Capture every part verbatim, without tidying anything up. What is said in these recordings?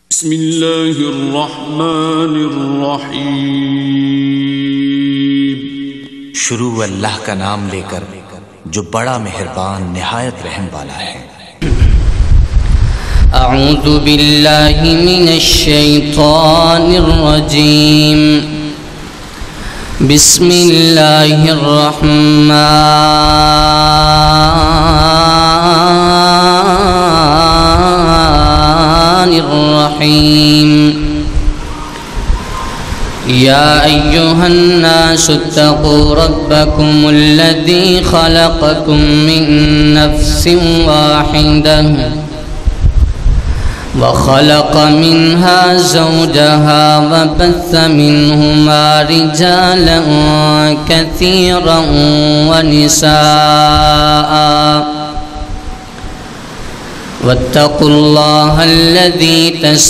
بسم اللہ الرحمن الرحیم۔ شروع اللہ کا نام لے کر جو بڑا مہربان نہایت رحم والا ہے۔ اعوذ باللہ من الشیطان الرجیم، بسم اللہ الرحمن الرحیم۔ یا ایہا الناس اتقوا ربکم الذی خلقکم من نفس واحدہ وخلق منها زوجها وبث منهما رجالا كثيرا ونساء واتقوا الله الذي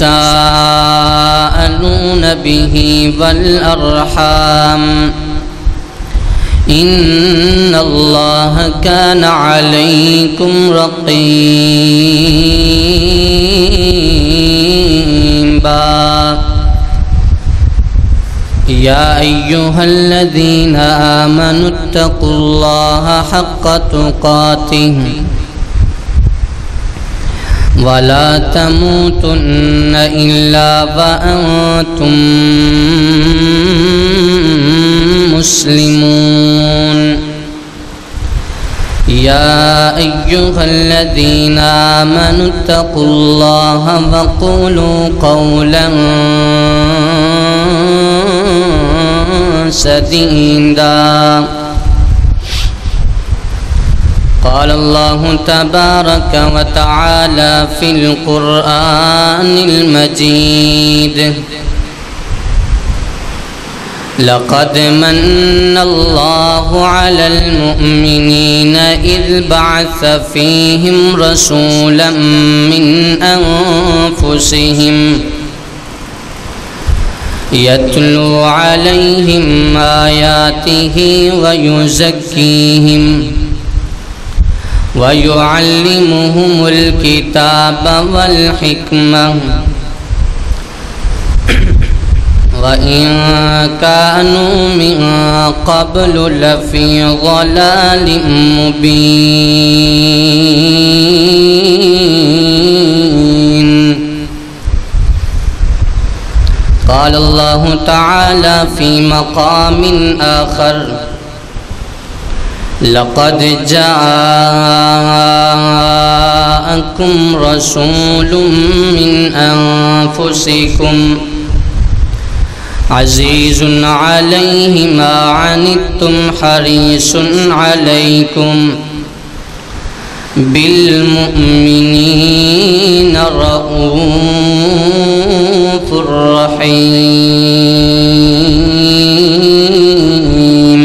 تساءلون به والأرحام إن الله كان عليكم رقيبا۔ يا أيها الذين آمنوا اتقوا الله حق تقاته ولا تموتن إلا وأنتم مسلمون۔ يا أيها الذين آمنوا اتقوا الله وقولوا قولا سديدا۔ قال الله تبارك وتعالى في القرآن المجيد: لقد من الله على المؤمنين إذ بعث فيهم رسولا من أنفسهم يتلو عليهم آياته ويزكيهم ويعلمهم الكتاب والحكمة وإن كانوا من قبل لفي ضلال مبين۔ قال الله تعالى في مقام آخر: لقد جاءكم رسول من أنفسكم عزيز عليه ما عنتم حريص عليكم بالمؤمنين رؤوف رحيم۔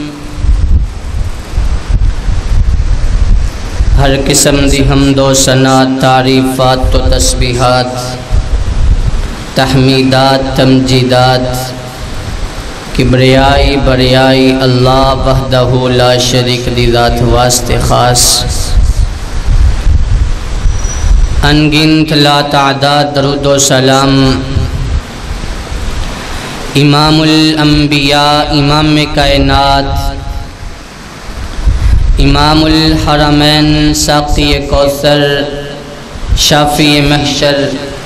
ہر قسم دی حمد و ثنا، تعریفات و تسبیحات، تحمیدات، تمجیدات، کبریائی بریائی اللہ وحدہ لا شریک دی ذات واسطے خاص، انگنت لا تعداد درود و سلام امام الانبیاء، امام کائنات، امام الحرمین، ساقی کوثر، شافی محشر،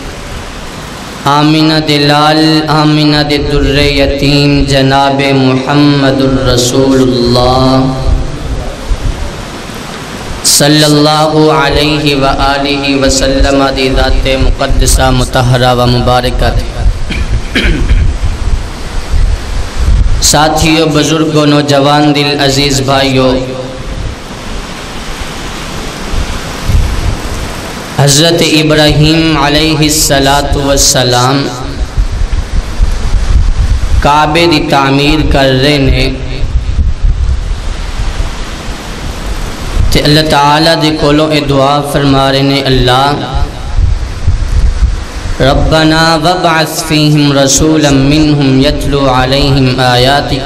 آمینہ دلال، آمینہ در یتیم، جناب محمد الرسول اللہ صلی اللہ علیہ وآلہ وسلم دی ذات مقدسہ مطہرہ و مبارکہ۔ ساتھیو، بزرگوں، نوجوان دل عزیز بھائیو، حضرت ابراہیم علیہ السلام کعبے دی تعمیر کر رہے نے تے اللہ تعالیٰ دے کولوں اے دعا فرما رہے نے: اللہ ربنا وابعث فیہم رسولا منہم یتلو علیہم آیاتک۔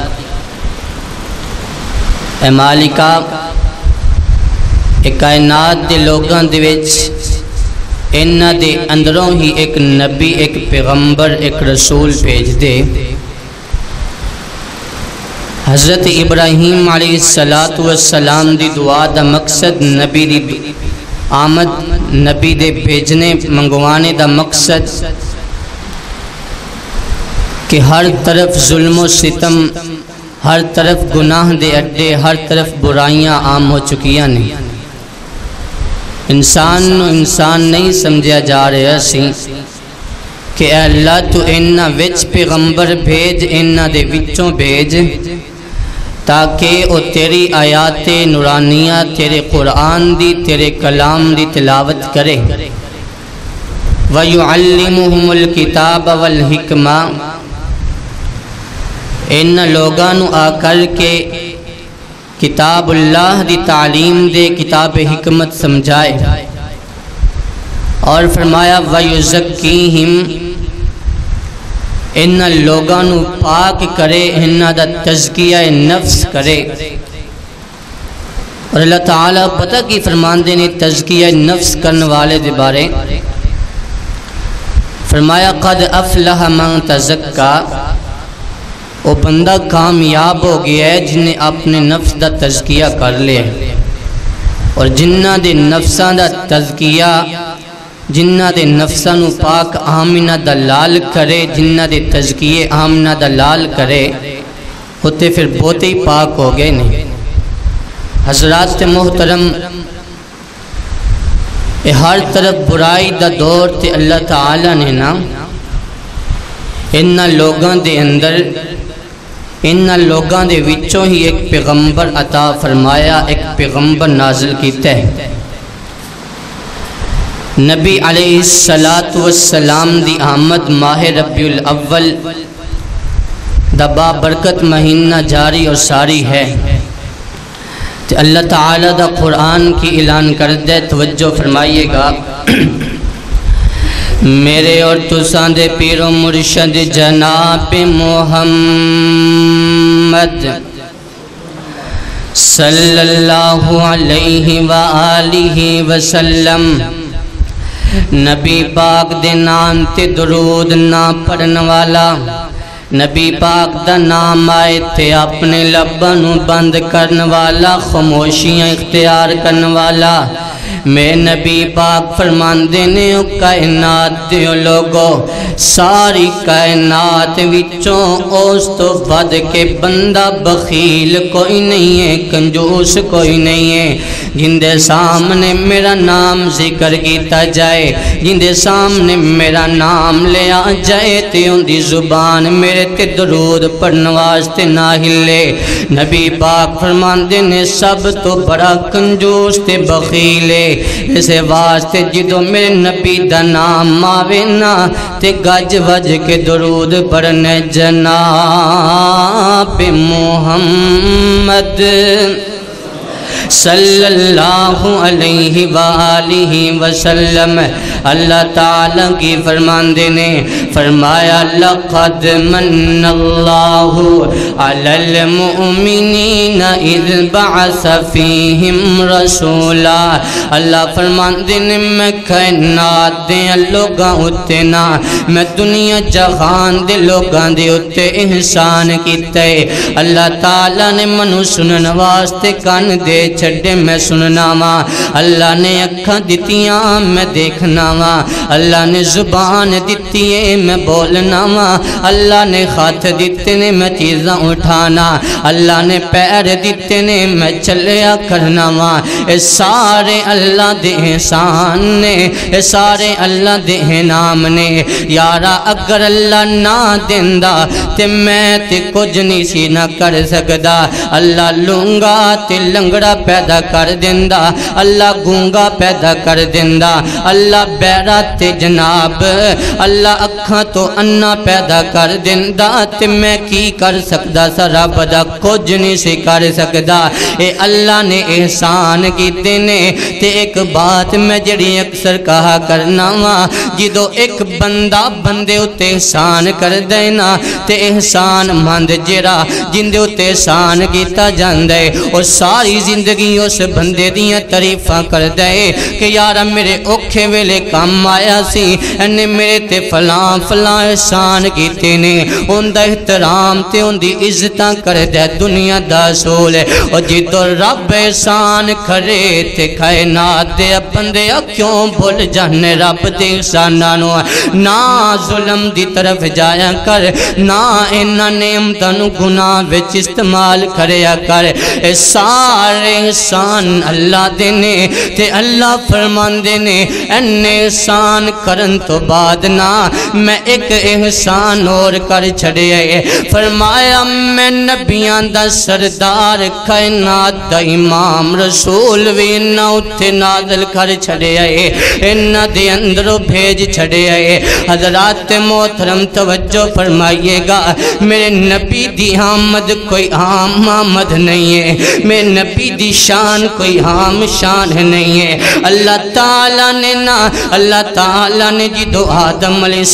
اے مالکہ، اے کائنات دے لوگاں دے وچ انہ دے اندروں ہی ایک نبی، ایک پیغمبر، ایک رسول بھیج دے۔ حضرت ابراہیم علیہ السلام دی دعا دا مقصد، نبی دی آمد، نبی دے بھیجنے منگوانے دا مقصد کہ ہر طرف ظلم و ستم، ہر طرف گناہ دے اڈے، ہر طرف برائیاں عام ہو چکیاں نہیں۔ انسان نو انسان نہیں سمجھا جا رہا سی کہ اے اللہ تو انہاں وچ پیغمبر بھیج، انہاں دے وچوں بھیج، تاکہ او تیری آیات نورانیہ، تیرے قرآن دی، تیرے کلام دی تلاوت کرے۔ وَيُعَلِّمُهُمُ الْكِتَابَ وَالْحِكْمَةَ، ان لوگاں نو آ کر کے کتاب اللہ دی تعلیم دے، کتاب حکمت سمجھائے، اور فرمایا وَيُزَكِّيهِمْ، ان لوگاں نو پاک کرے، انہ دا تزکیہ نفس کرے۔ اور اللہ تعالیٰ پتہ کی فرماندے نے تزکیہ نفس کرنے والے دے بارے، فرمایا قد افلح من تزکا، وہ بندہ کامیاب ہو گیا ہے جن نے اپنے نفس دا تزکیہ کر لیا، اور جنہ دے نفساں دا تزکیہ، جنہ دے نفساں نو پاک آمنہ دلال کرے، جنہ دے تزکیے آمنہ دلال کرے، ہوتے پھر بہتے ہی پاک ہو گئے نہیں۔ حضرات محترم، ہر طرف برائی دا دور تے اللہ تعالیٰ نے نا انہاں لوگاں دے اندر، انہاں لوگاں دے وچوں ہی ایک پیغمبر عطا فرمایا، ایک پیغمبر نازل کیتا ہے۔ نبی علیہ السلام دی آمد ماہ ربیع الاول دا بابرکت مہینہ جاری اور ساری ہے، تو اللہ تعالیٰ دا قرآن کی اعلان کر دے، توجہ فرمائیے گا۔ میرے اور تساں دے پیر و مرشد جناب محمد صلی اللہ علیہ وآلہ وسلم، نبی پاک دے نام تے درود نہ پڑھن والا، نبی پاک دا نام آئے تے اپنے لباں نو بند کرن والا، خاموشیاں اختیار کرن والا، میں نبی پاک فرماندے نے او کائنات دیو لوگو، ساری کائنات وچوں اس تو بد کے بندہ بخیل کوئی نہیں ہے، کنجوس کوئی نہیں ہے، جن دے سامنے میرا نام ذکر کیتا جائے، جن دے سامنے میرا نام لیا جائے تے ان دی زبان میرے تے درود پڑھن واسطے نہ ہلے۔ نبی پاک فرماندے نے سب تو بڑا کنجوس تے بخیل ہے، اسے واسطے جدو میرے نبی دا نام آوے نا تے گج وج کے درود پڑھنے جناب محمد صلی اللہ علیہ وآلہ وسلم۔ اللہ تعالیٰ کی فرماندے نے فرمایا لقد من اللہ علی المؤمنین اذ بعث فیہم رسولا، اللہ فرماندے نے میں کائنات دے لوگاں اتے نا، میں دنیا جہان دے لوگاں دے اتے احسان کیتا ہے۔ اللہ تعالیٰ نے منو سنن واسطے کان دے چھڑے میں سننا وا، اللہ نے اکھاں دتیاں میں دیکھنا وا، اللہ نے زبان دیتی ہے میں بولنا وا، اللہ نے ہاتھ دیتے نے میں چیزاں اٹھانا، اللہ نے پیر دیتے نے میں چلیا کرنا وا، اے سارے اللہ دے احسان نے، اے سارے اللہ دے انعام نے۔ یارا اگر اللہ نہ دیندا تے میں تے کچھ نہیں سی نہ کر سکدا، اللہ لونگا تے لنگڑا پیدا کر دیندا، اللہ گونگا پیدا کر دیندا، اللہ بیرا تے جناب اللہ اکھاں تو انا پیدا کر دیندا، تے میں کی کر سکدا سارا بدا کچھ نہیں سی کر سکدا۔ اے اللہ نے احسان کیتے نے، تے ایک بات میں جڑی اکثر کہا کرنا وا، جدو ایک بندہ بندے اتے احسان کر دینا تے احسان مند جڑا جن دے اتے احسان کیتا جاندے او ساری زندگی زندگی اس بندے دیاں تعریفاں کر دے کہ یارا میرے اوکھے ویلے کام آیا سی انہیں میرے تے فلاں فلاں احسان کیتے نے ان دا احترام تے ان دی عزتاں کر دے دنیا دا سول اور جدو رب احسان کرے تے کائنات دے بندے کیوں بھول جانے رب دے احسانانو نہ ظلم دی طرف جایا کر نہ انہاں نعمتاں نو گناہ وچ استعمال کریا کر اے سارے احسان اللہ دے نے تے اللہ فرمان دے نے ان احسان کرن تو بعد نہ میں ایک احسان اور کر چھڑے آئے فرمایا میں نبیاں دا سردار کائنات دا امام رسول وی نہ اتھے نازل کر چھڑے آئے انہ دے اندروں بھیج چھڑے آئے حضرات محترم توجہ فرمائیے گا میرے نبی دی آمد کوئی عام آمد نہیں ہے میرے نبی دی شان کوئی عام شان نہیں ہے اللہ تعالیٰ نے نا اللہ تعالیٰ نے جدو آدم علیہ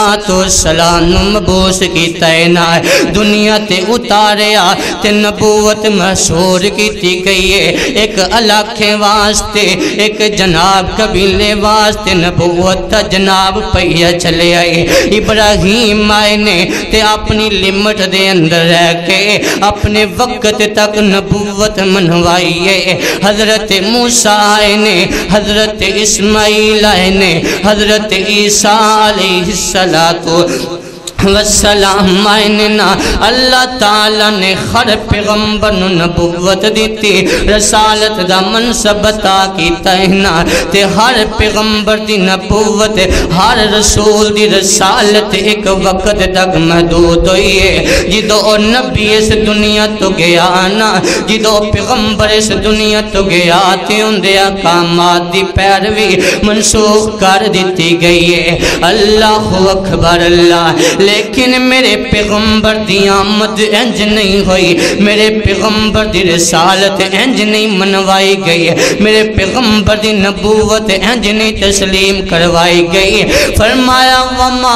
السلام مبعوث کیتا ہے نا دنیا تے اتاریا تے نبوت محصور کیتی گئی ہے ایک علاقے واسطے ایک جناب قبیلے واسطے نبوت تا جناب پہیا چلے آئے ابراہیم آئے نے تے اپنی لمٹ دے اندر رہ کے اپنے وقت تک نبوت منوائی ہے حضرت موسیٰ آئے نے حضرت اسماعیل آئے نے حضرت عیسیٰ علیہ السلام والسلام آئیننا اللہ تعالیٰ نے ہر پیغمبر نبوت دیتی رسالت دا منصب عطا کیتا ہے نا تے ہر پیغمبر دی نبوت ہر رسول دی رسالت ایک وقت تک محدود ہوئی ہے جدو نبی اس دنیا تو گیا نا جدو پیغمبر اس دنیا تو گیا تے ان دے احکامات دی پیروی منسوخ کر دیتی گئی ہے اللہ اکبر اللہ لیکن میرے پیغمبر دی آمد انج نہیں ہوئی میرے پیغمبر دی رسالت انج نہیں منوائی گئی میرے پیغمبر دی نبوت انج نہیں تسلیم کروائی گئی فرمایا وما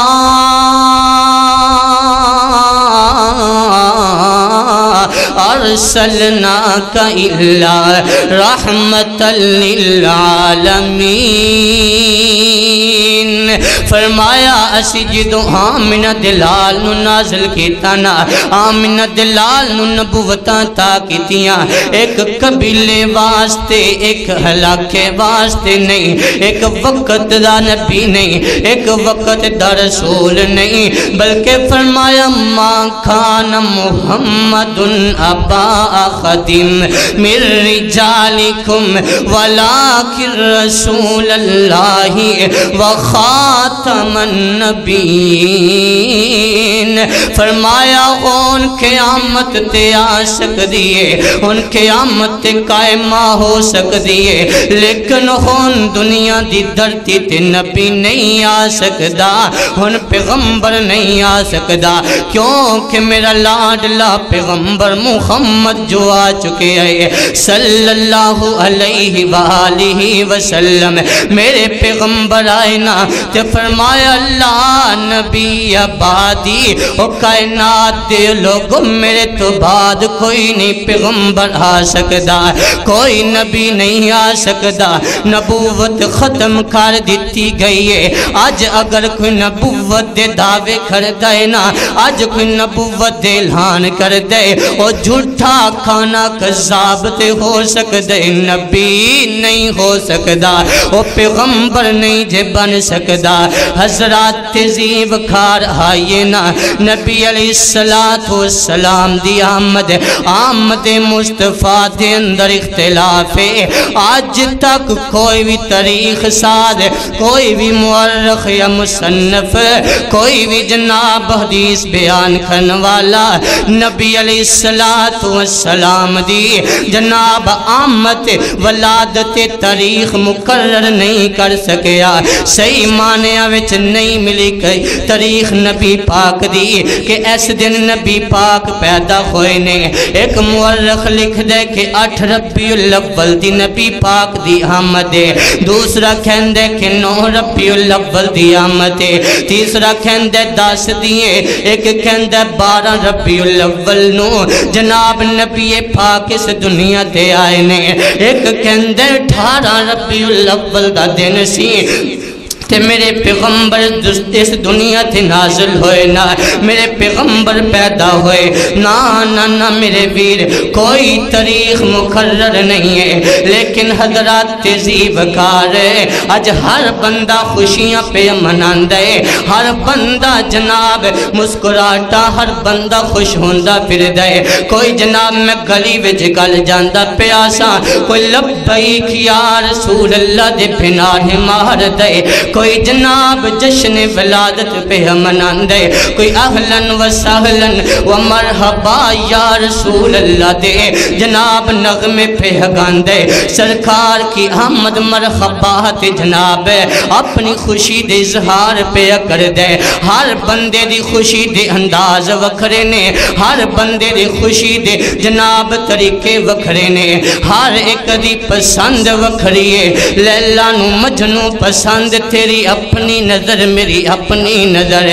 ارسلناک الا رحمتا للعالمین فرمایا اسی جدو آمنہ دلال نو نازل کیتا نا آمنہ دلال نو نبوتاں تا کیتیاں ایک قبیلے واسطے ایک علاقے واسطے نہیں ایک وقت دا نبی نہیں ایک وقت دا رسول نہیں بلکہ فرمایا ما کان محمد ابا احدم من رجالکم ولکن رسول اللہ وخاتم النبیین فرمایا ان قیامت تے آ سکتی ہے ان قیامت تے قائمہ ہو سکتی ہے لیکن ان دنیا دی دھرتی تے نبی نہیں آ سکتا ان پیغمبر نہیں آ سکتا کیونکہ میرا لاڈلا پیغمبر محمد جو آ چکے ہیں صلی اللہ علیہ وآلہ وسلم میرے پیغمبر آئے نا تے فرمایا اللہ نبی آبادی او کائنات دے لوگوں میرے تو بعد کوئی نہیں پیغمبر آ سکتا کوئی نبی نہیں آ سکتا نبوت ختم کر دیتی گئی ہے آج اگر کوئی نبوت دے دعوے کر دے نا آج کوئی نبوت دے اعلان کر دے او جھوٹا کھانا کذاب تے ہو سکتا نبی نہیں ہو سکتا او پیغمبر نہیں جے بن سکتا حضرات تہذیب کھار آئیے نا نبی علیہ السلام دی آمد آمد مصطفیٰ دے اندر اختلاف ہے آج تک کوئی بھی تاریخ ساز کوئی بھی مورخ یا مصنف کوئی بھی جناب حدیث بیان کرنے والا نبی علیہ السلام دی جناب آمد ولادت تاریخ مقرر نہیں کر سکیا صحیح معنی وچ نہیں ملی گئی تاریخ نبی پاک دی ہوئی کہ اس دن نبی پاک پیدا ہوئے نے. ایک مورخ لکھ دے کہ اٹھ ربیع الاول دی نبی پاک دی آمد ہے. دوسرا کہندے کہ نو ربیع الاول دی آمد ہے. تیسرا کہندے دس دیئے. ایک کہندے بارہ ربیع الاول نو جناب نبی پاک اس دنیا تے آئے نے. ایک کہندے اٹھارہ ربیع الاول دا دن سی تے میرے پیغمبر اس دنیا تے نازل ہوئے نا میرے پیغمبر پیدا ہوئے. نا نا نا میرے ویر کوئی تاریخ مقرر نہیں ہے لیکن حضرات تہذیب کار ہے. آج ہر بندہ خوشیاں پہ مناندا ہے. ہر بندہ جناب مسکراتا ہر بندہ خوش ہوندا پھردا ہے. کوئی جناب میں گلی وچ گل جاندا پیا سا کوئی لبیک یا رسول اللہ دے پناہ مار دے. کوئی جناب جشن ولادت پہ مناندے. کوئی اہلن و سہلن و مرحبا یا رسول اللہ دے جناب نغمے پہ گاندے. سرکار کی آمد مرحبات جناب اپنی خوشی دے اظہار پہ کر دے. ہر بندے دی خوشی دے انداز وکھرے نے. ہر بندے دی خوشی دے جناب طریقے وکھرے نے. ہر ایک دی پسند وکھری ہے. لیلا نو مجنوں پسند تیری اپنی نظر میری اپنی نظر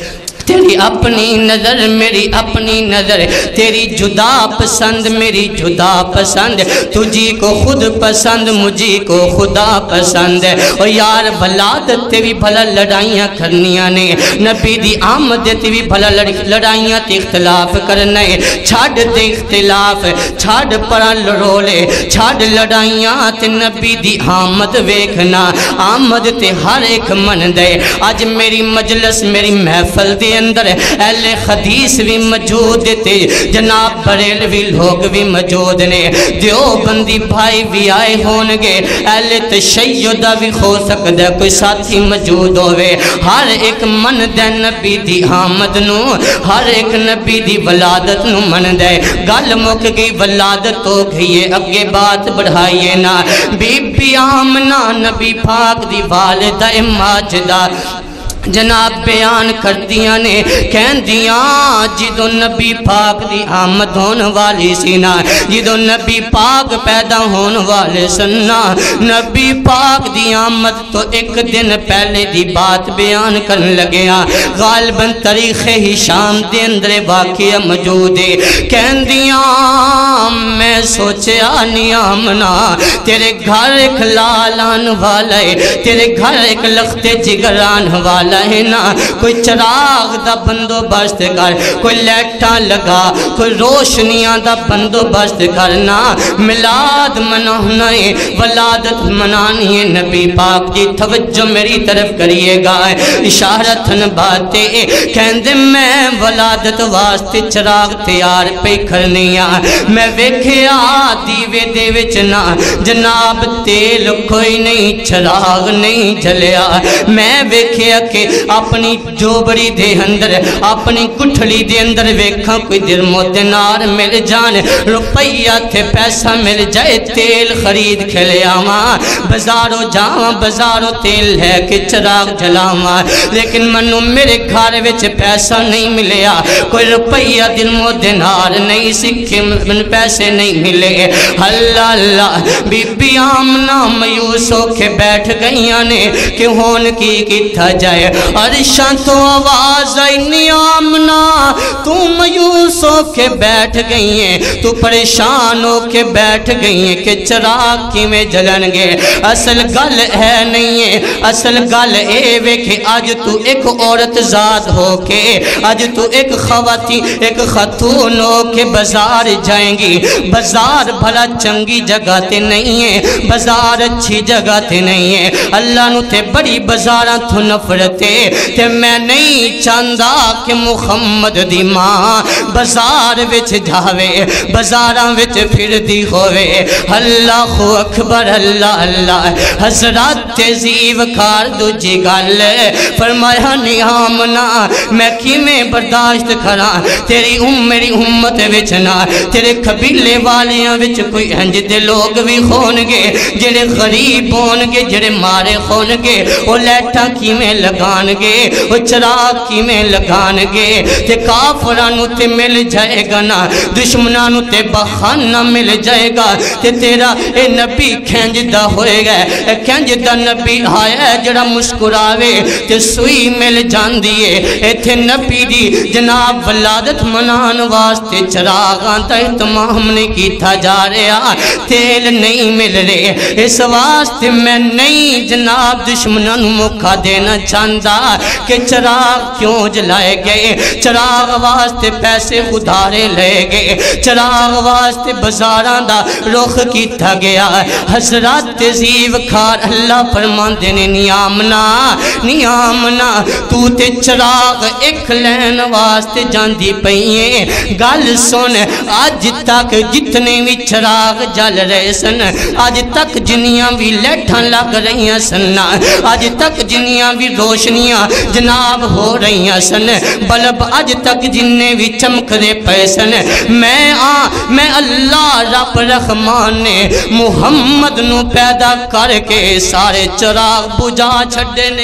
تیری اپنی نظر میری اپنی نظر. تیری جدا پسند میری جدا پسند. تجھی کو خود پسند مجھے کو خدا پسند. اور یار ولادت تے بھی بھلا لڑائیاں کرنیاں نے. نبی دی آمد تے بھی بھلا لڑائیاں تے اختلاف کرنے. چھاڑ دے اختلاف چھاڑ پڑا لڑولے چھاڑ لڑائیاں تے نبی دی آمد ویکھنا. آمد تے ہر ایک من دے. آج میری مجلس میری محفل دے اندر اہل حدیث بھی موجود تھے جناب بریلوی لوگ بھی موجود نے. دیوبندی بھائی بھی آئے ہونگے. اہل تشیع بھی ہو سکتا کوئی ساتھی موجود ہوئے. ہر ایک من دے نبی دی آمد نو ہر ایک نبی دی ولادت نو من دے. گل مک گئی ولادت ہو گئی ہے اگے بات بڑھائیے نا. بی بی آمنہ نبی پاک دی والدہ ماجدہ جناب بیان کر دیا نے کہن دیا جدو نبی پاک دی آمد ہون والی سینا جدو نبی پاک پیدا ہون والے سننا. نبی پاک دی آمد تو ایک دن پہلے دی بات بیان کرن لگیا. غالباً تاریخ ہشام دے اندر واقعہ موجود ہے. کہن دیا میں سوچیا نہیں آمنا تیرے گھر ایک لالان والا ہے تیرے گھر ایک لخت جگران والا ہے نا. کوئی چراغ دا بندوبست کر کوئی لیٹاں لگا کوئی روشنیاں دا بندوبست کرنا. میلاد منانا ہے ولادت منانی ہے. نبی پاک کی توجہ میری طرف کریے گا. اشارتن باتیں کہندے میں ولادت واسطے چراغ تیار پہ کرنیا. میں ویکھیا دیوے دے وچ نا جناب تیل کوئی نہیں چراغ نہیں جلیا. میں ویکھیا کہ اپنی جوبڑی دے اندر اپنی کٹھلی دے اندر ویکھاں کوئی درمو دینار مل جان روپیہ تھے پیسہ مل جائے تیل خرید کھلے آواں بازاروں جاواں بازاروں تیل لے کے چراغ جلاواں. لیکن منو میرے گھر وچ پیسہ نہیں ملیا کوئی روپیہ درمو دینار نہیں سکے من پیسے نہیں ملے. اللہ اللہ بی بی آمنہ مایوس ہو کے بیٹھ گئیاں نے کہ ہون کی کتھا جائے. عرشاں تو آواز آئی نہیں آمنہ تو مایوس ہو کے بیٹھ گئی ہیں تو پریشان ہو کے بیٹھ گئی ہیں کہ چراغ کی میں جلن گے. اصل گل ہے نہیں ہے اصل گل اے وے کہ آج تو ایک عورت ذات ہو کے آج تو ایک خواتین ایک خاتون ہو کے بازار جائیں گی. بازار بھلا چنگی جگہ تے نہیں ہے بازار اچھی جگہ تے نہیں ہے. اللہ نو تے بڑی بازاراں تو نفرت ہے تے میں نہیں چاہندا کہ محمد دی ماں بازار وچ جاوے بازاراں وچ پھر دی ہوئے. اللہ اکبر اللہ اللہ. حضرات تہذیب کار دوجی گل فرمایا نہیں آمنہ میں کیویں برداشت کراں تیری ام میری امت وچ نہ تیرے قبیلے والیاں وچ کوئی انج دے لوگ بھی ہون گے جڑے غریب ہون گے جڑے مارے ہون گے او لیٹاں کیویں لگا فرمان گے وہ چراغ کی میں لگان گے تے کافرانو تے مل جائے گا نا دشمنانو تے بخانہ مل جائے گا تے تیرا اے نبی کھینجدہ ہوئے گا اے کھینجدہ نبی آیا ہے جڑا مسکراوے تے سوئی مل جان دیئے اے تھے نبی دی جناب ولادت منان واسطے چراغان تا اہتمام نہیں کی تھا جا رہا تیل نہیں مل رہے اس واسطے میں نہیں جناب دشمنان موقع دینا چاہتا کہ چراغ کیوں جلائے گئے چراغ واسطے پیسے ادھارے لے گئے چراغ واسطے بزاران دا رخ کیتا گیا حضرات تزیب کھار اللہ فرمان دینے نیامنا نیامنا تو تے چراغ ایک لین واسطے جان دی پئیے گل سن آج تک جتنے بھی چراغ جل رہے سن آج تک جنیاں بھی لیٹھاں لگ رہی ہیں سن آج تک جنیاں بھی روشنیاں جناب ہو رہی ہیں سن بلب آج تک جننے بھی چمک دے پے سن میں آ میں اللہ رب رحمان نے محمد نو پیدا کر کے سارے چراغ بجھا چھڑے نے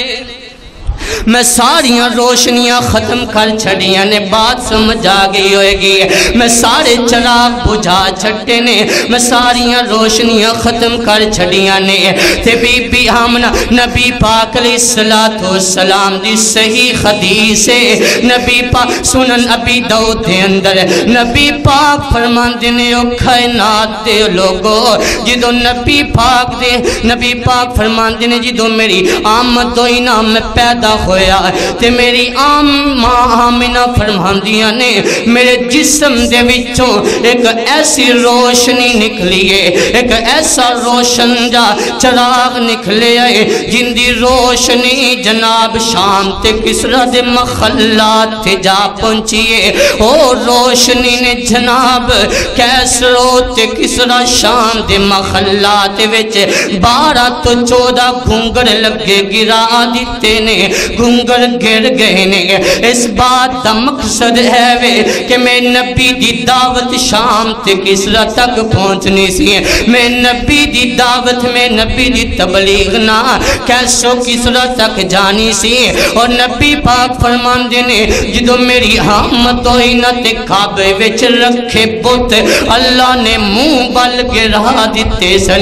میں ساریاں روشنیاں ختم کر چھڑیاں نے بات سمجھ آگئی ہوئے گی میں سارے چراغ بجھا چھڑے نے میں ساریاں روشنیاں ختم کر چھڑیاں نے تے بی بی آمنہ نبی پاک علیہ السلام دی صحیح حدیث ہے نبی پاک سنن ابی داؤد دے اندر نبی پاک فرمان دینے او کائنات دے لوگو جدو نبی پاک دے نبی پاک فرمان دینے جدو میری آمد دوئی نام میں پیدا ہویا تے میری آم ماں آمینہ فرمان دیا نے میرے جسم دے وچوں ایک ایسی روشنی نکلیے ایک ایسا روشن جا چراغ نکلے آئے جن دی روشنی جناب شام تے کسرہ دے مخلات تے جا پہنچیے او روشنی نے جناب کیسرو تے کسرہ شام دے مخلات وچ بارہ تو چودہ گھنگر لگے گرا دیتے نے گھنگر گر گئے نے اس بات دا مقصد ہے وے کہ میں نبی دی دعوت شام تے کسرہ تک پہنچنی سی میں نبی دی دعوت میں نبی دی تبلیغ نہ کیسو کسرہ تک جانی سی اور نبی پاک فرمان دینے جدو میری آمد ہوئی نہ تے کعبے وچ رکھے بت اللہ نے منہ بل گرا دیتے سن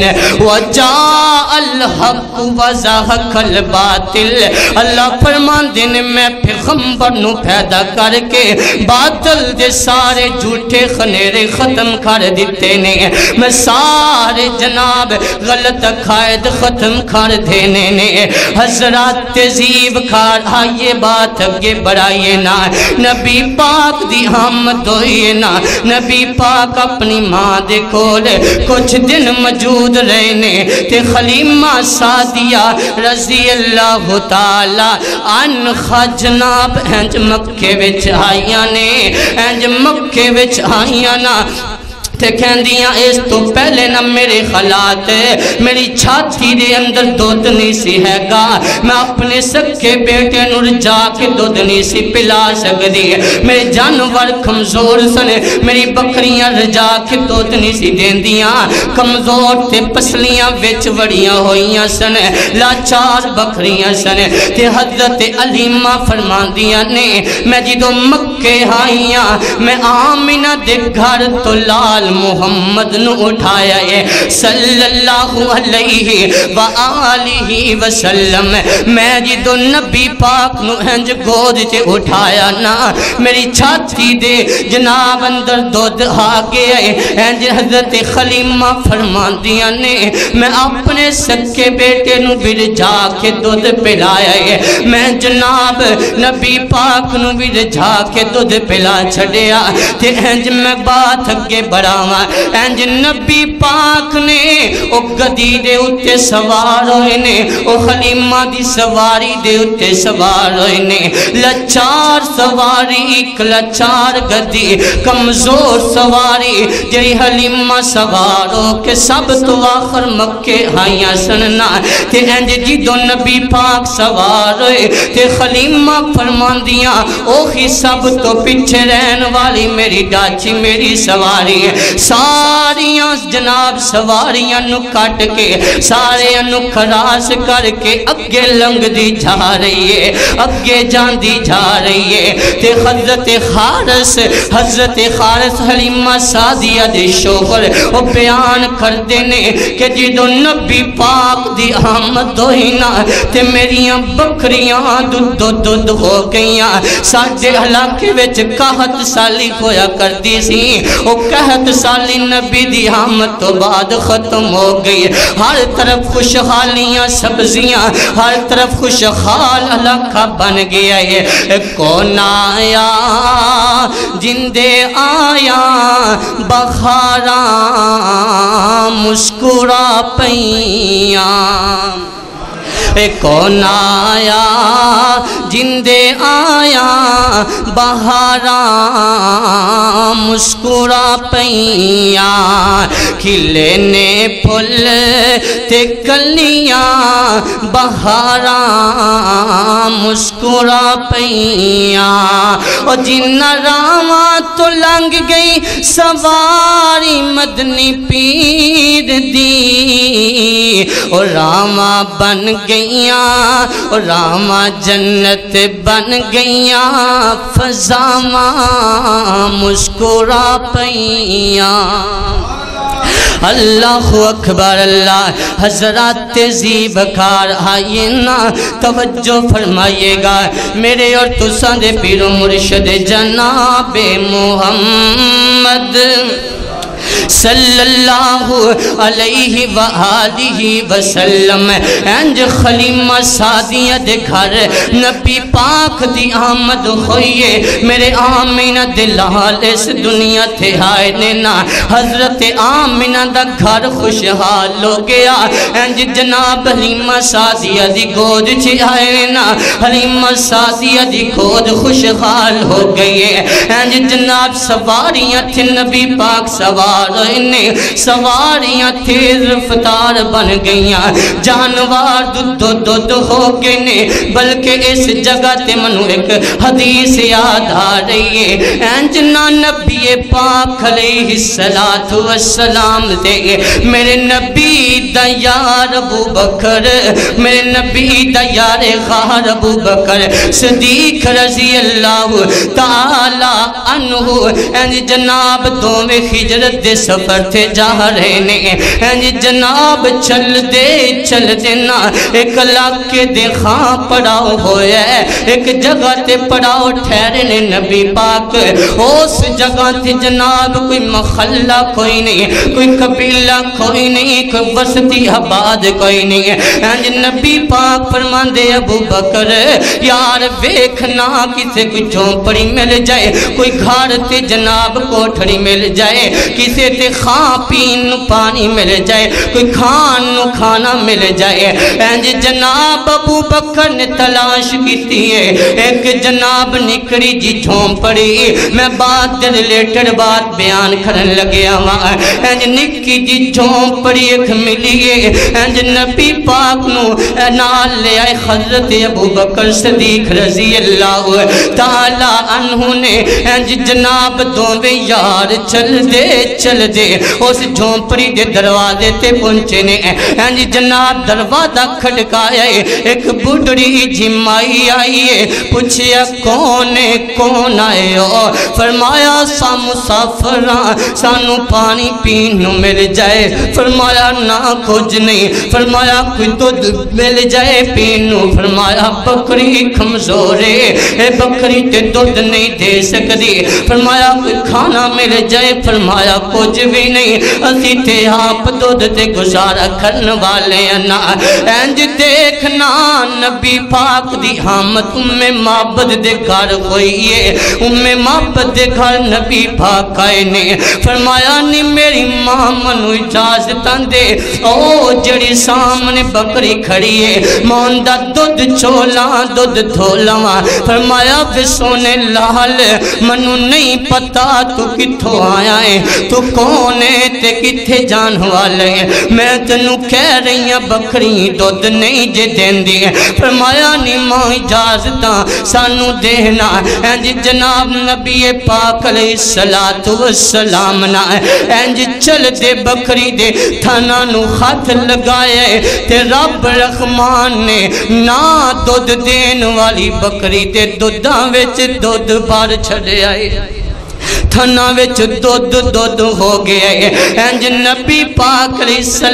وَجَاءَ الْحَقُّ وَزَهَقَ الْبَاطِلُ اللہ فرمان دینے میں پیغمبر نو پیدا کر کے باطل دے سارے جھوٹے خنیرے ختم کر دیتے نے میں سارے جناب غلط قائد ختم کر دینے نے حضرات تزیب کھار آئیے بات اگے بڑھائیے نا نبی پاک دی آمد ہوئیے نا نبی پاک اپنی ماں دے کول کچھ دن موجود رہنے تے خلیمہ سعدیہ رضی اللہ تعالی ان خجناب انج مکے وچ آئیاں نے انج مکے وچ آئیاں نا تے کہندیاں اس تو پہلے نہ میرے خلات میری چھاتی دے اندر دودھ نہیں سی ہے گا میں اپنے سکے بیٹے نور جا کے دودھ نہیں سی پلا سکتی میرے جانور کمزور سن میری بکریاں رجا کے دودھ نہیں سی دیندیاں کمزور تے پسلیاں وچ وڑیاں ہوئیاں سن لاچار بکریاں سن تے حضرت علیمہ فرمان دیاں نے میں جدو مکے آئیاں میں آمینہ دے گھر تو لال محمد نو اٹھایا ہے صلی اللہ علیہ وآلہ وسلم میں جدو نبی پاک نو ہنج گود تے اٹھایا نا میری چھاتی دے جناب اندر دودھ آگے آئے ہنج حضرت خلیمہ فرمان دیا نے میں اپنے سکے بیٹے نو بر جا کے دودھ پلایا ہے میں جناب نبی پاک نو بر جا کے دودھ پلا چھڑیا تے ہنج میں بات اگے بڑھا انج نبی پاک نے او گدی دے اتے سوار ہوئے نے او خلیمہ دی سواری دے اتے سوار ہوئے نے لچار سواری ایک لچار گدی کمزور سواری جی حلیمہ سوار ہو کے سب تو آخر مکے آئیاں سننا تے انج جی دو نبی پاک سوار ہوئے تے خلیمہ فرمان دیاں اوہی سب تو پیچھے رہن والی میری ڈاچی میری سواری ہے ساریاں جناب سواریاں نو کٹ کے سارے انو خراس کر کے اگے لنگ دی جا رہی ہے اگے جان دی جا رہی ہے تے حضرت خارس حضرت خارس حلیمہ سعدیہ دے شوہر وہ بیان کر دینے کہ جدو نبی پاک دی آمد ہوئی نا تے میریاں بکریاں دودھ دودھ ہو گئیاں ساڑھے علاقے وچ کہت سالی ہویا کر دی سی وہ کہت سالی نبی دی آمد تو بعد ختم ہو گئی ہر طرف خوشحالیاں سبزیاں ہر طرف خوشحال علاقہ بن گیا ہے کون آیا جندے آیا بخاراں مسکرا پیاں کون آیا جندے آیا بہاراں مسکرا پیاں کھلے نے پھل تے کلیاں بہاراں مسکرا پیاں اور جن راواں تو لنگ گئی سواری مدنی پیر دی اور راواں بن گئی اور راما جنت بن گئیاں فضاواں مسکرا پیاں اللہ اکبر اللہ حضرات تہذیب کار آئیے نا توجہ فرمائیے گا میرے اور تساں دے پیر و مرشد جناب محمد صلی اللہ علیہ وآلہ وسلم انج خلیمہ سعدیہ دے گھر نبی پاک دی آمد ہوئیے میرے آمینہ دلال اس دنیا تھے آئے نینا حضرت آمینہ دا گھر خوشحال ہو گیا انج جناب حلیمہ سعدیہ دی گود چھے آئے نینا حلیمہ سعدیہ دی گود خوشحال ہو گئی انج جناب سواریاں تھے نبی پاک سوار انہیں سواریاں تیز رفتار بن گئیاں جانوار دودھ دودھ ہو گئے نے بلکہ اس جگہ تے منو ایک حدیث یاد آ رہی ہے انجنا نبی پاک علیہ السلام دے میرے نبی دا یار ابو بکر میرے نبی دا یار غار ابو بکر صدیق رضی اللہ تعالی عنہ انج جناب دو میں ہجرت دے سفر تھے جا رہے نے جناب چل دے چل دینا ایک علاقے دے خاں پڑاؤ ہویا ہے ایک جگہ تے پڑاؤ ٹھہرے نے نبی پاک اس جگہ تے جناب کوئی محلہ کوئی نہیں کوئی قبیلہ کوئی نہیں کوئی بستی آباد کوئی نہیں نبی پاک فرمان دے ابو بکر یار ویکھنا کسے کوئی جھونپڑی مل جائے کوئی گھر تے جناب کوٹھڑی مل جائے کسے تے خان پین پانی مل جائے کوئی کھان نو کھانا مل جائے اینج جناب ابو بکر نے تلاش کیتی ہے ایک جناب نکڑی جی جھوم پڑی میں بات ریلیٹڈ بات بیان کرن لگیا ہوا اینج نکی جی جھوم پڑی ایک ملی ہے اینج نبی پاک نو نال لے آئے حضرت ابو بکر صدیق رضی اللہ تعالی عنہ نے اینج جناب دوویں یار چل دے چل دے اس جھونپڑی دے دروازے تے پہنچے نے انج جناب دروازہ کھڑکایا ہے ایک بڑھڑی جمائی آئی ہے پوچھیا کون ہے کون آئے ہو فرمایا سا مسافران سانو پانی پینو مل جائے فرمایا نہ کچھ نہیں فرمایا کوئی دودھ مل جائے پینو فرمایا بکری کمزورے اے بکری تے دودھ نہیں دے سکتی فرمایا کوئی کھانا مل جائے فرمایا کچھ بھی نہیں اسی تے آپ دودھ تے گزارا کرن والے انا انج دیکھنا نبی پاک دی آمد ام معبد دے گھر ہوئی ہے ام معبد دے گھر نبی پاک آئے نے فرمایا نہیں میری ماں منو اجازت دے او جڑی سامنے بکری کھڑی ہے موندہ دودھ چولا دودھ دھولا فرمایا بے سونے لال منو نہیں پتا تو کتھو آیا ہے تو کون ہے تے کتھے جان والے ہیں؟ میں تینوں کہہ رہی ہوں بکری دودھ نہیں جے دیندی ہے۔ فرمایا نہیں ماں اجازتاں سانو دینا انج جناب نبی پاک علیہ السلام نا انج چل دے بکری دے تھانا نو خط لگائے تے رب رحمان نے نا دودھ دین والی بکری تے دودھاں وچ دودھ بار چھڑے آئے تھنا وچ دودھ دودھ ہو گیا ہے۔ انج نبی پاک علیہ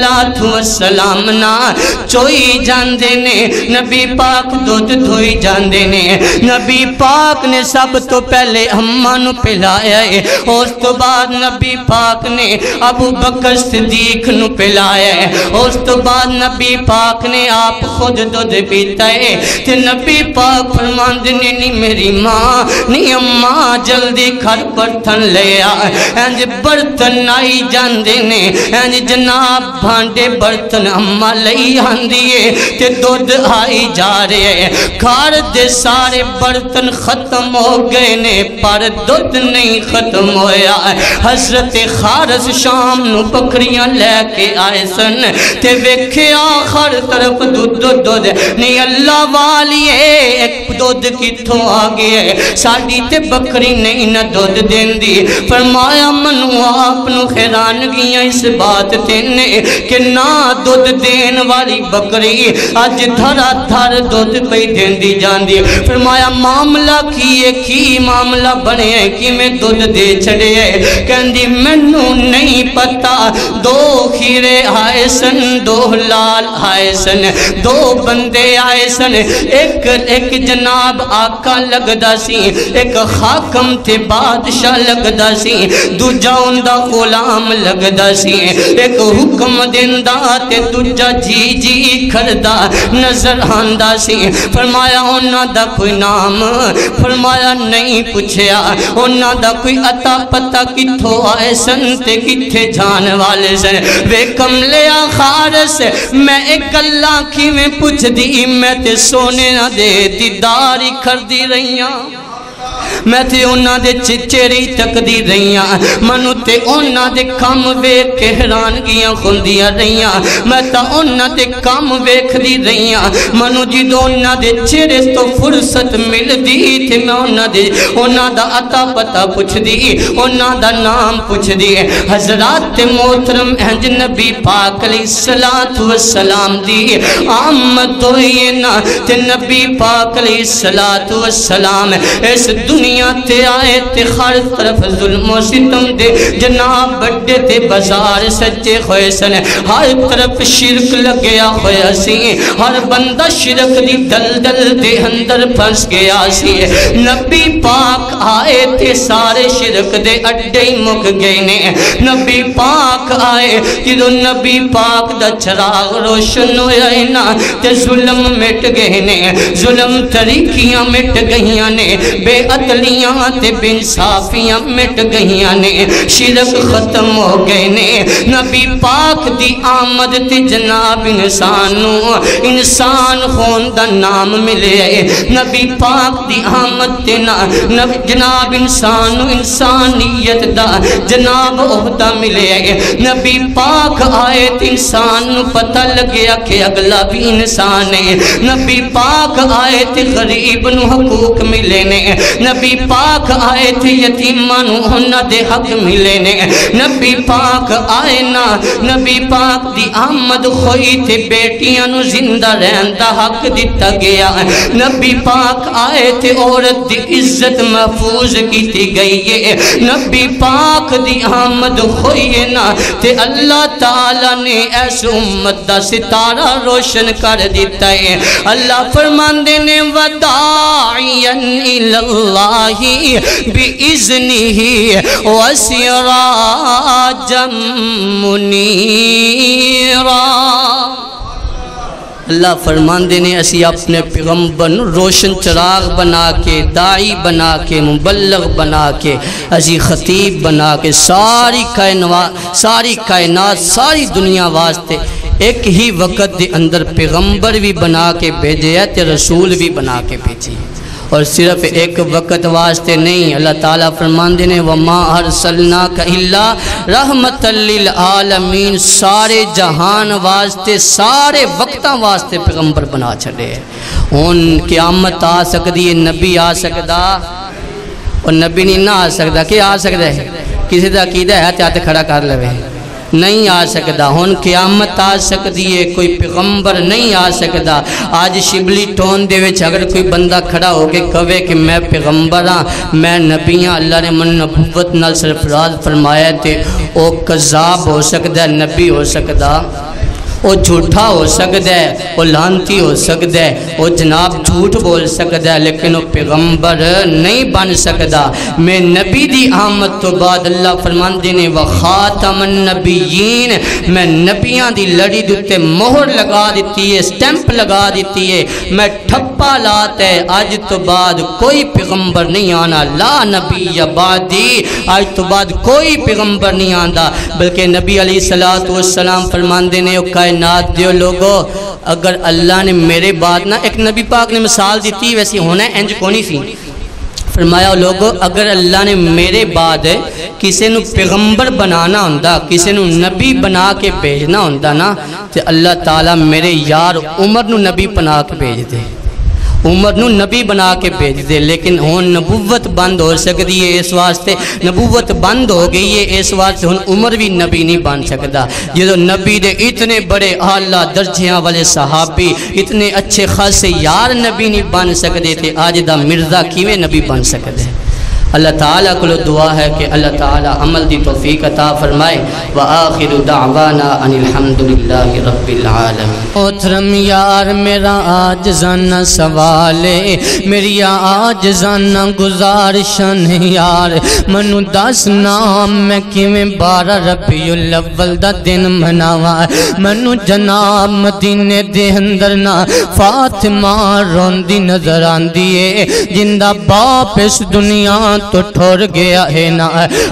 السلام نا چوئی جاندے نے نبی پاک دودھ دھوئی جاندے نے نبی پاک نے سب تو پہلے اماں نو پلایا ہے اس تو بعد نبی پاک نے ابو بکر صدیق نو پلایا ہے اس تو بعد نبی پاک نے آپ خود دودھ پیتا ہے تے نبی پاک فرماندے نے نہیں میری ماں نہیں اماں جلدی گھر برتن لیا انج برتن آئی جاندے نے انج جناب بھانڈے برتن اماں لئی آندیے تے دودھ آئی جا رہے ہیں گھر دے سارے برتن ختم ہو گئے نے پر دودھ نہیں ختم ہویا حضرت خارس شام نو بکریاں لے کے آئے سن تے ویکھے آخر طرف دودھ دودھ نہیں اللہ والی ہے ایک دودھ کتھوں آگے ہے ساڑی تے بکری نہیں نہ دودھ دین دی فرمایا منو آپ نو خیران گیا اس بات تینے کہ نا دودھ دین والی بکری آج دھرا دھر دودھ پہ دین دی جان دی فرمایا معاملہ کیے کی معاملہ بنے ہیں کی میں دودھ دے چھڑے ہیں کہندی منو نہیں پتا دو خیرے آئے سن دو لال آئے سن دو بندے آئے سن ایک ایک جناب آقا لگدا سی ایک خاکم تھے بادشاہ لگدا سی دوجا اندہ غلام لگدا سی ایک حکم دیندہ تے دوجا جی جی کھردہ نظر آندہ سی فرمایا انہاں دا کوئی نام فرمایا نہیں پوچھیا انہاں دا کوئی عطا پتہ کتھو آئے سن تے کتھے جان والے سن وے کملیا خارس میں ایک اللہ کی میں پوچھ دی میں تے سونے نہ دے دیداری کر دی رہیاں میں تے انہاں دے چچیری تک دی رہیاں منو تے انہاں دے کام ویکھ کے حیران گیاں خوندیاں رہیاں میں تا انہاں دے کام ویکھ دی رہیاں منو جدو انہاں دے چہرے تو فرصت مل دی تے میں انہاں دے انہاں دا عطا پتہ پوچھ دی انہاں دا نام پوچھ دی حضرات محترم انج نبی پاک علیہ السلام دی آمد ہوئی نا تے نبی پاک علیہ السلام اس دنیا تے آئے تے ہر طرف ظلم و ستم دے جناب بڑے تے بازار سچے ہوئے سن ہر طرف شرک لگیا ہویا سی ہر بندہ شرک دی دلدل دے اندر پھنس گیا سی نبی پاک آئے تے سارے شرک دے اڈے مک گئے نے نبی پاک آئے جدو نبی پاک دا چراغ روشن ہویا نا تے ظلم مٹ گئے نے ظلم طریقیاں مٹ گئیاں نے بے عدلیاں تے بے انصافیاں مٹ گئیاں نے شرک ختم ہو گئے نے نبی پاک دی آمد تے جناب انسانوں انسان خون دا نام ملے نبی پاک دی آمد تے جناب انسانوں انسانیت دا جناب عہدہ ملے نبی پاک آئے تے انسان پتہ لگیا کہ اگلا بھی انسان ہے نبی پاک آئے تے غریب نو حقوق ملے نے نبی پاک آئے تھے یتیمان ہونا دے حق ملے نے نبی پاک آئے نا نبی پاک دی آمد خوئی تھے بیٹیاں نو زندہ رہندہ حق دیتا گیا نبی پاک آئے تھے عورت دی عزت محفوظ کی تھی گئی ہے نبی پاک دی آمد خوئی نا تے اللہ تعالیٰ نے ایس امت دا ستارہ روشن کر دیتا ہے اللہ فرماندے نے وداعیاً اللہ بِإِذْنِهِ وَسِرَاجًا مُنِيرًا اللہ فرماندے نے اسی اپنے پیغمبر روشن چراغ بنا کے داعی بنا کے مبلغ بنا کے اسی خطیب بنا کے ساری کائنات ساری کائنات ساری دنیا واسطے ایک ہی وقت دے اندر پیغمبر بھی بنا کے بھیجے ہے تے رسول بھی بنا کے بھیجے اور صرف ایک وقت واسطے نہیں، اللہ تعالیٰ فرماندے نے وَمَا أَرْسَلْنَاكَ إِلَّا رَحْمَةً لِلْعَالَمِينَ، سارے جہان واسطے سارے وقتاں واسطے پیغمبر بنا چھڑے۔ ہن قیامت آ سکتی ہے، نبی آ سکتا اور نبی نہیں نہ آ سکتا، کہ آ سکتا ہے؟ کسی دا عقیدہ ہے تے ہاتھ کھڑا کر لے، نہیں آ سکتا۔ ہن قیامت آ سکتی ہے، کوئی پیغمبر نہیں آ سکتا۔ آج شبلی ٹون دے وچ اگر کوئی بندہ کھڑا ہو کے کہے کہ میں پیغمبر ہاں، میں نبی ہاں، اللہ نے من نبوت نال سرفراز فرمایا تے او کذاب ہو سکتا ہے، نبی ہو سکتا، وہ جھوٹا ہو سکتا ہے، وہ لانتی ہو سکتا ہے، وہ جناب جھوٹ بول سکتا ہے، لیکن وہ پیغمبر نہیں بن سکتا۔ میں نبی دی آمد تو بعد اللہ فرماندے نے وَخَاتَمَ النَّبِيِّينَ، میں نبیاں دی لڑی دوتے مہر لگا دیتی ہے، سٹیمپ لگا دیتی ہے، میں ٹھپا لاتا ہے، آج تو بعد کوئی پیغمبر نہیں آنا، لا نبی بعدی، آج تو بعد کوئی پیغمبر نہیں آندا، بلکہ نبی علیہ السلام فرماندے نے او کائنات دیو لوگو، اگر اللہ نے میرے بعد نہ، ایک نبی پاک نے مثال دیتی ویسی ہونا ہے انج کونی سی، فرمایا لوگو اگر اللہ نے میرے بعد کسی نو پیغمبر بنانا ہوندہ، کسی نو نبی بنا کے بھیجنا ہوندہ نا، تو اللہ تعالیٰ میرے یار عمر نو نبی بنا کے بھیج دے، عمر نو نبی بنا کے بھیج دے، لیکن ہون نبوت بند ہو سکتی ہے، اس واسطے نبوت بند ہو گئی ہے، اس واسطے ہون عمر بھی نبی نہیں بن سکتا۔ جدو نبی دے اتنے بڑے اعلیٰ درجیاں والے صحابی، اتنے اچھے خاصے یار نبی نہیں بن سکتے تھے، آج دا مرزا کیویں نبی بن سکتے ہیں؟ اللہ تعالیٰ کو دعا ہے کہ اللہ تعالیٰ عمل دی توفیق عطا فرمائے۔ وآخر دعوانا ان الحمدللہ رب العالمین۔ محترم یار میرا عاجزانہ سوال ہے، میری عاجزانہ گزارشن یار، منو دس نام میں کیویں بارہ ربیع الاول دا دن مناواں، منو جناب مدینے دے اندر نا فاطمہ روندی نظر آندی ہے، جندہ باپ اس دنیا تو ٹھور گیا ہے نا،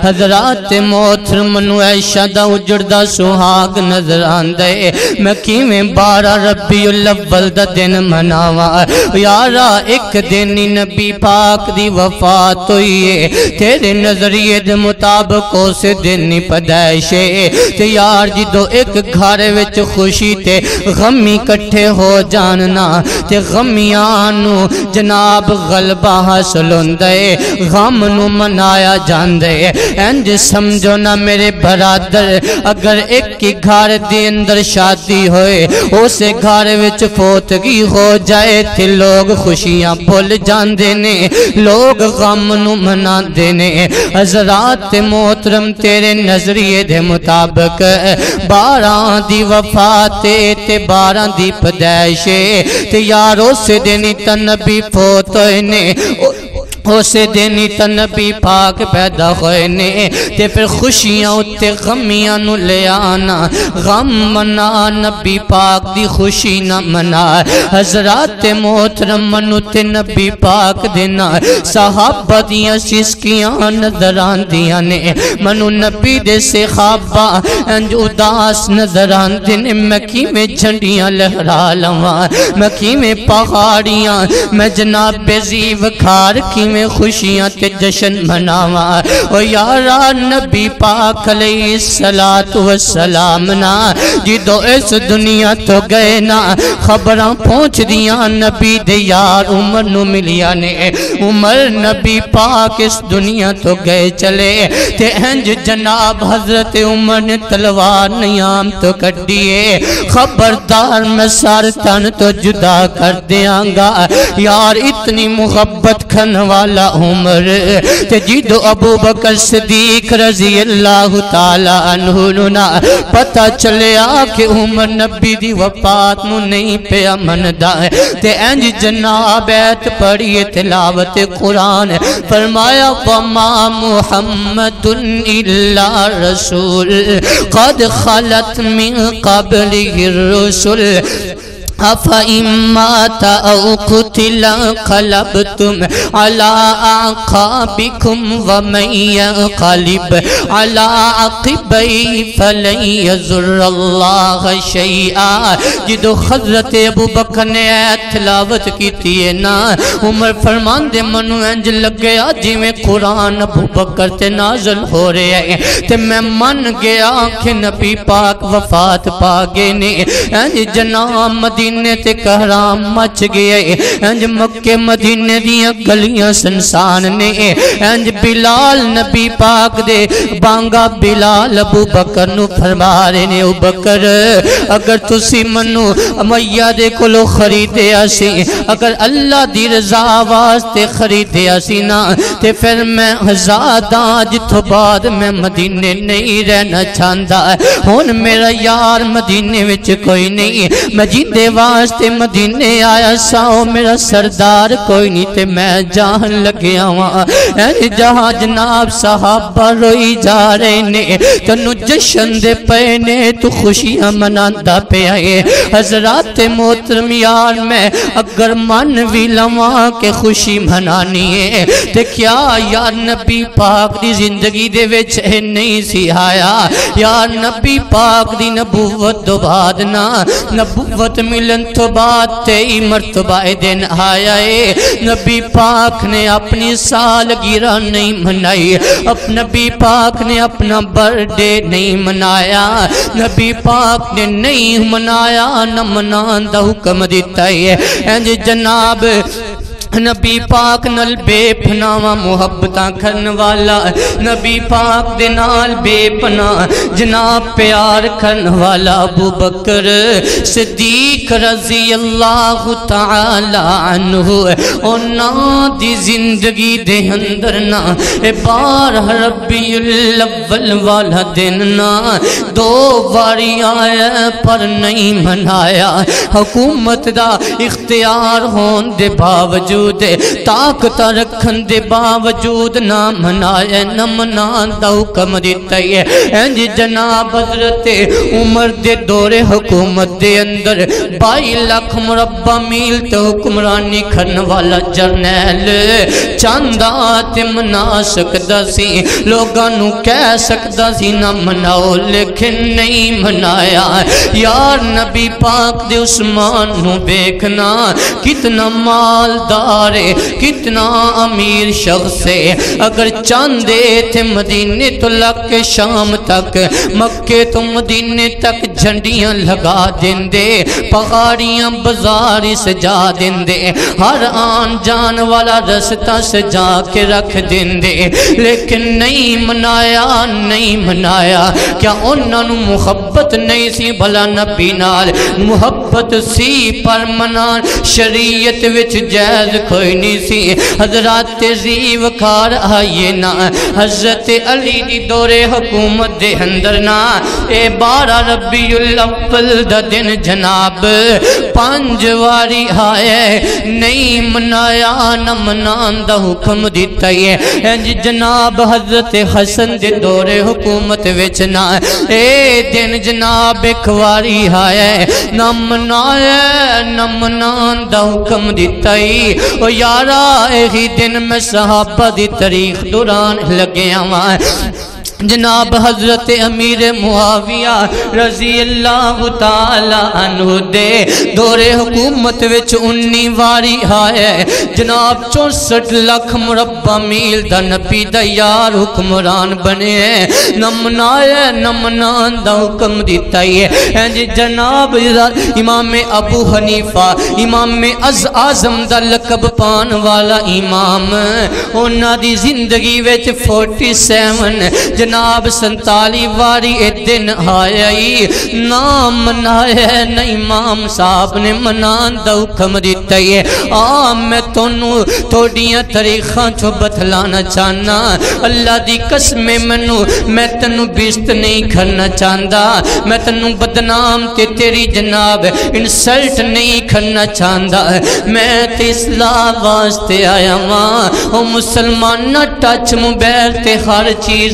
حضرات محترم منو عائشہ دا اجڑدا سہاگ نظر آندے، میں کیویں بارہ ربیع الاول دا دن مناواں، یارا ایک دن نبی پاک دی وفات ہوئی ہے، تیرے نظریے دے مطابق اس دن پیدائش ہے، تے یار جدو ایک گھر وچ خوشی تے غمی کٹھے ہو جاننا، تے غمیاں نو جناب غلبہ حاصل ہوندے، غم نو منایا جاندے، انج سمجھو نا میرے برادر، اگر ایک کی گھر دے اندر شادی ہوئے، اسے گھر وچ فوتگی ہو جائے تھے، لوگ خوشیاں بھول جاندے نے، لوگ غم نو مناندے نے۔ حضرات محترم تیرے نظریے دے مطابق بارہ دی وفات تے بارہ دی پیدائش تے یارو سے دینی تا نبی فوت ہوئے نے، اسے دینی تا نبی پاک پیدا ہوئے نے، تے پھر خوشیاں اتے غمیاں نو لے آنا، غم منا نبی پاک دی خوشی نہ منا۔ حضرات محترم منو تے نبی پاک دینا صحابہ دیاں سسکیاں نظر آندیاں نے، منو نبی دے صحابہ انج اداس نظر آندے نے، میں کیویں جھنڈیاں لہرا لواں، میں کیویں پہاڑیاں، میں جناب زیو کھار کی میں خوشیاں تے جشن مناواں، او یارا نبی پاک علیہ السلام نا جدو اس دنیا تو گئے نا، خبراں پہنچ دیاں نبی دے یار عمر نو ملیا نے، عمر نبی پاک اس دنیا تو گئے چلے، تے انج جناب حضرت عمر نے تلوار نیام تو کٹیے، خبردار میں سار تن تو جدا کر دیاں گا، یار اتنی محبت کھنوا عمر تے جدو ابو بکر صدیق رضی اللہ تعالی عنہ نا پتہ چلیا کہ عمر نبی دی وفات نو نہیں پیا مندا ہے، تے انج جناب ایت پڑھیے تلاوت قرآن، فرمایا وما محمد الا رسول قد خلت من قبلہ الرسل أفإن مات أو قتل انقلبتم على أعقابكم ومن ينقلب على عقبيه فلن يضر الله شيئا. جدو حضرت ابو بکر نے تلاوت کی ہے نا عمر فرمان دے منو انج لگیا جی میں قرآن ابو بکر تے نازل ہو رہے ہیں تے میں من گیا کہ نبی پاک وفات پا گئے نے. انج جناب مدینے تے کہرام مچ گئے. انج مکہ مدینے دیاں گلیاں سنسان نے. انج بلال نبی پاک دے بانگا بلال ابو بکر نو فرما رہے نے ابو بکر اگر تسی منو امیہ دے کولو خریدیا سی اگر اللہ دی رضا واسطے خریدیا سی نا تے پھر میں ہزادہ جتھو بعد میں مدینے نہیں رہنا چاہندا. ہن میرا یار مدینے وچ کوئی نہیں میں جیندے واسطے مدینے آیا سا میرا سردار کوئی نہیں تے میں جان لگیا ہاں. جہاں جناب صحابہ روئی جا رہے نے تنو جشن دے پے نے تو خوشیاں مناندا پہ آئے. حضرات محترم یار میں اگر من بھی لواں کہ خوشی منانی ہے تے کیا یار نبی پاک دی زندگی دے وچ نہیں سی آیا. یار نبی پاک دی نبوت دو بعد نا نبوت ملن تو بعد تئی مرتبہ دن آیا ہے. نبی پاک نے اپنی سالگرہ نہیں منائی اب نبی پاک نے اپنا برڈے نہیں منایا نبی پاک نے نہیں منایا نہ منان دا حکم دیتا ہے. انج جناب نبی پاک نل بے پناہ محبتاں کرن والا نبی پاک دے نال بے پناہ جناب پیار کرن والا ابو بکر صدیق رضی اللہ تعالی عنہ اونا دی زندگی دے اندر نا بارہ ربیع الاول والا دن نا دو باری آیا پر نہیں منایا. حکومت دا اختیار ہون دے باوجود طاقت رکھن دے باوجود نہ منائے نہ منان دا حکم دیتا ہے. انج جناب حضرت عمر دے دور حکومت دے اندر بائی لاکھ مربع میل تے حکمرانی کرن والا جرنیل چاندہ تے منا سکدا سی لوگاں نو کہہ سکدا سی نہ مناؤ لیکن نہیں منایا. یار نبی پاک دے عثمان نو دیکھنا کتنا مالدار کتنا امیر شخص ہے. اگر چاندے تھے مدینے تو لگ کے شام تک مکے تو مدینے تک جھنڈیاں لگا دیں دے پہاڑیاں بازار سجا دیں دے ہر آن جان والا رستہ سجا کے رکھ دیں دے لیکن نہیں منایا نہیں منایا. کیا انہوں نے محبت نہیں سی بھلا نبی نال محبت سی پر منان شریعت وچ جائز کوئی نہیں سی. حضرات تہذیب کار آئیے نا حضرت علی دی دور حکومت دے اندر نا اے بارہ ربیع الاول دا دن جناب پانچ واری آئے نہیں منایا نہ منان دا حکم دیتا ہے. انج جناب حضرت حسن دے دور حکومت وچ نا اے دن جناب ایک واری آئے نہ منایا نہ منان دا حکم دیتا ہے. او یارا ایہی دن میں صحابہ دی تاریخ دوران لگے آوائے جناب حضرت امیر معاویہ رضی اللہ تعالی عنہ دے دور حکومت وچ انی واری آئے جناب چونسٹھ لاکھ مربع میل دا نبی دا یار حکمران بنے نہ منایا نہ منان دا حکم دیتا ہے. جناب امام ابو حنیفہ امام اعظم دا لقب پان والا امام انہاں دی زندگی وچ فورٹی سیون جناب سنتالی واری اے دن آئی نام منایا نہ امام صاحب نے منان دا حکم دیتا ہے. آم میں تونوں توڑیاں تاریخاں چو بتلانا چاہنا اللہ دی قسم منو میں تنو بیست نہیں کرنا چاہندا میں تنو بدنام تے تیری جناب انسلٹ نہیں کرنا چاہندا میں تے اصلاح واسطے آیا ماں او مسلمان نہ ٹچ موبائل تے ہر چیز تلا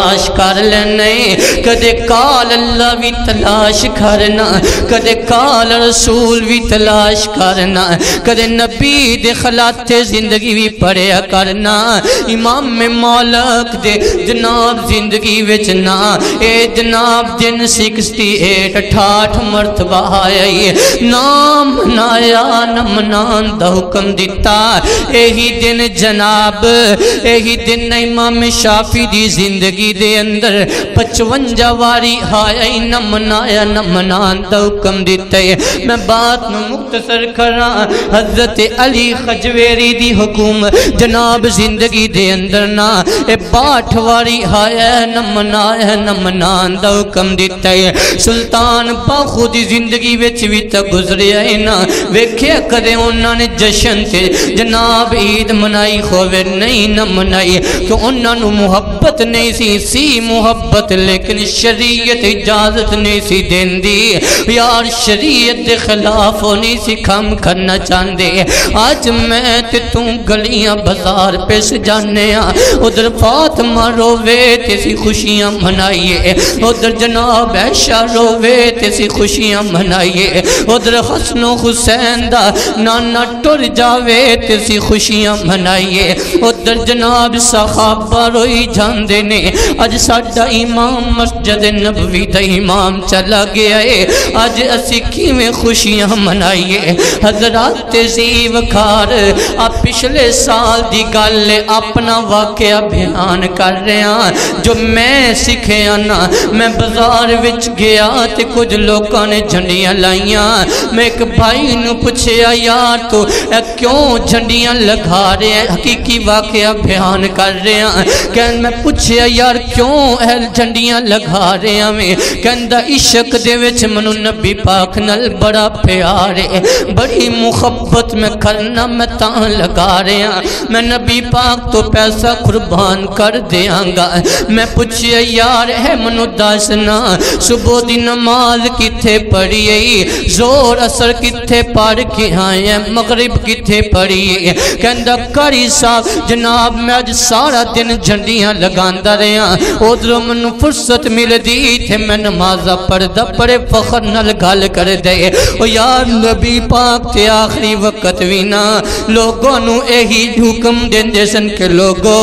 تلاش کر لینے کدے قال اللہ بھی تلاش کرنا کدے قال رسول بھی تلاش کرنا کدے نبی دے خلات زندگی بھی پڑھیا کرنا امام مالک دے جناب زندگی وچنا اے جناب دن سکسٹی ایٹ اٹھاٹھ مرتبہ آئی نام نایا نمنان دا حکم دیتا ایہی دن جناب ایہی دن امام شافی دی زندگی دے اندر پچونجا واری آئی نمنایا نمنان دا حکم دیتا ہے میں بات میں مختصر کرا حضرت علی خجویری دی حکوم جناب زندگی دے اندر نا اے باٹھ واری آیا نمنایا نمنان دا حکم دیتا ہے سلطان باخو دی زندگی وچ بھی تا گزرے آئے نا ویکھے کدے انہاں نے جشن تے جناب عید منائی خوے نہیں نہ منائی کہ انہاں نو محبت نہیں سی سی محبت لیکن شریعت اجازت نہیں سی دین دی یار شریعت دے خلاف نہیں سی کام کرنا چاندے آج میں تے توں گلیاں بازار پہ سجانے ادھر فاطمہ روے تے سی خوشیاں منائیے ادھر جناب عائشہ روے تے سی خوشیاں منائیے ادھر حسن و حسین دا نانا ٹر جاوے تے سی خوشیاں منائیے ادھر جناب صحابہ روئی جاندے نے اج ساڈا امام مسجد نبوی دا امام چلا گیا ہے اج اسی کیویں خوشیاں منائیے حضرات تہذیب کار آپ پچھلے سال دی گل اپنا واقعہ بیان کر رہے ہیں جو میں سکھیا نا میں بازار وچ گیا تے کچھ لوگوں نے جھنڈیاں لائیاں میں ایک بھائی نو پوچھیا یار تو کیوں جھنڈیاں لگا رہے ہیں حقیقی واقعہ بیان کر رہے ہیں کہن میں پوچھیا یار کیوں اہل جھنڈیاں لگا رہے ہیں میں کہندہ عشق دے وچ منو نبی پاک نل بڑا پیار ہے بڑی محبت میں کرنا میں تاں لگا رہے ہیں میں نبی پاک تو پیسہ قربان کر دیاں گا میں پوچھیا یار ہے منو داسنا صبح دی نماز کتھے پڑھی ہے زور اثر کتھے پڑھ کے آئے مغرب کتھے پڑھی ہے کہندہ کاری صاحب جناب میں آج سارا دن جھنڈیاں لگاندہ رہے ہیں ادھر منو فرصت مل دی تھے میں نمازہ پڑھدا پڑے فخر نل گال کر دے او یار نبی پاک تے آخری وقت وینا لوگوں نو ایہی حکم دین جیسن کے لوگوں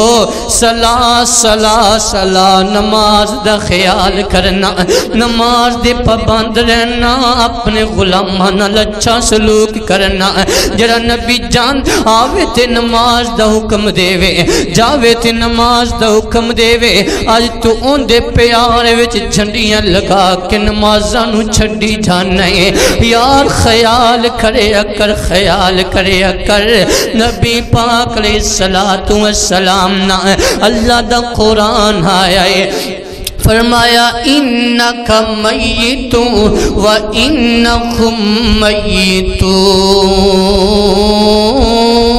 صلاح صلاح صلاح نماز دا خیال کرنا نماز دے پابند رہنا اپنے غلامانہ اچھا سلوک کرنا جڑا نبی جان آوے تے نماز دا حکم دے وے جاوے تے نماز دا حکم دے وے آج تو ان دے پیارے وچ جھنڈیاں لگا کے نمازاں نو چھڈی جانے یار خیال کرے اکر خیال کرے اکر نبی پاک علیہ السلام نا اللہ دا قرآن آیا ہے فرمایا انکا میتو و انکم میتو